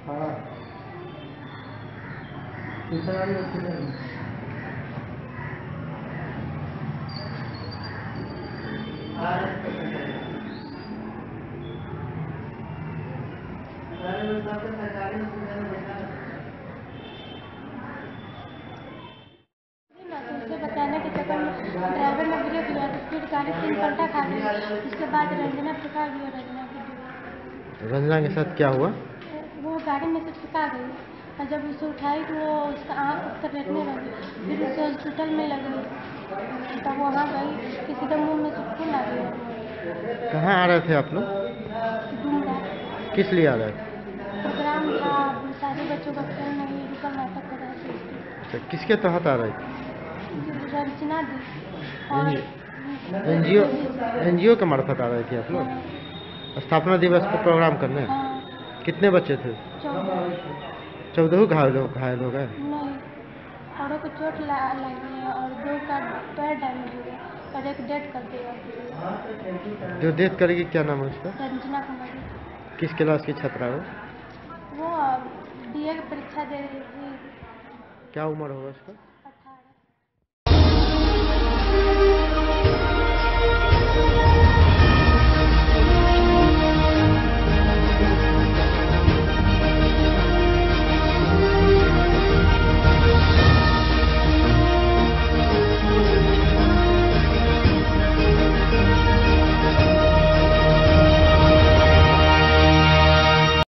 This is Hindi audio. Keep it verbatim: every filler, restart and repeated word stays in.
हाँ, तीसरा वाली हॉस्पिटल में। अरे वो सबसे सरकारी हॉस्पिटल में देखा है। ना तो उसे बचाने के चक्कर में ड्राइवर ने ब्रेक लिया तो फिर गाड़ी तीन पलटा खा गई। उसके बाद रंजना फेंका गई और रंजना की डेथ। रंजना के साथ क्या हुआ? वो गाड़ी में से फेंका गई और जब उसे उठाई तो वो उसका आँख तरटने लगी। फिर उसे हॉस्पिटल में ले गई। तब वहाँ गई, किसी के मुँह में से खून आ गया। कहाँ आ रहे थे आप लोग? डूमरा। किस लिए आ रहे थे? प्रोग्राम था, सारे बच्चों का खेल नहीं रुका, नाटक कर रहे थे। अच्छा, किसके तहत आ रहे थे? रंजना दी और एनजीओ एनजीओ के मार्फत आ रहे थे आप लोग? स्थापना दिवस पर प्रोग्राम करने? हाँ। कितने बच्चे थे? चौदह। चौदह घायल हो घायल हो गए? नहीं, औरों को चोट लगी है और दो का पैर डैमेज हो गया और एक डेथ कर दिया। जो डेथ करेगी क्या नाम है उसका? रंजना कुमारी। किस क्लास की छात्रा हो? वो बीए की परीक्षा दे रही थी। क्या उम्र होगा उसका? अठारह।